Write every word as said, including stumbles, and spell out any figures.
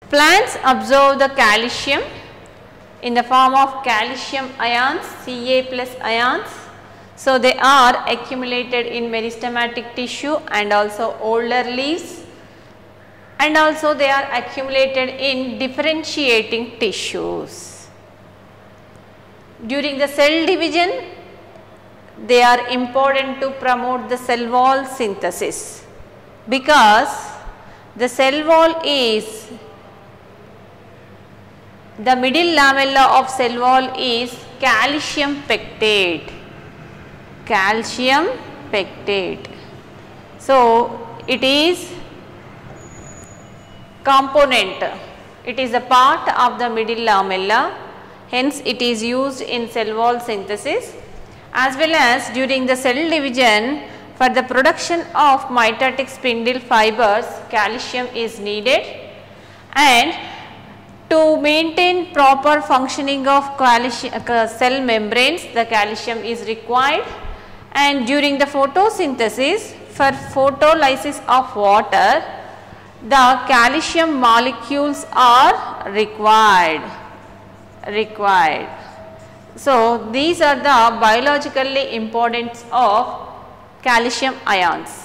Plants absorb the calcium in the form of calcium ions, Ca plus ions. So, they are accumulated in meristematic tissue and also older leaves, and also they are accumulated in differentiating tissues. During the cell division, they are important to promote the cell wall synthesis, because the cell wall is, the middle lamella of cell wall is calcium pectate, calcium pectate. So, it is component, it is a part of the middle lamella, hence it is used in cell wall synthesis, as well as during the cell division for the production of mitotic spindle fibers, calcium is needed, and to maintain proper functioning of calcium, uh, cell membranes, the calcium is required, and during the photosynthesis for photolysis of water, the calcium molecules are required, required. So, these are the biologically importance of calcium ions.